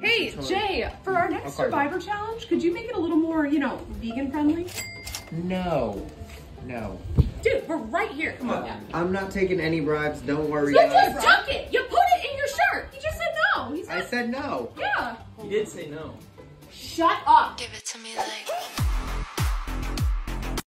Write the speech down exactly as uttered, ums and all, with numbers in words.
Hey, Jay, for our next Survivor challenge, could you make it a little more, you know, vegan friendly? No. No. Dude, we're right here. Come on. Uh, I'm not taking any bribes. Don't worry. You just took it. You put it in your shirt. He just said no. He said, I said no. Yeah. He did say no. Shut up. Give it to me like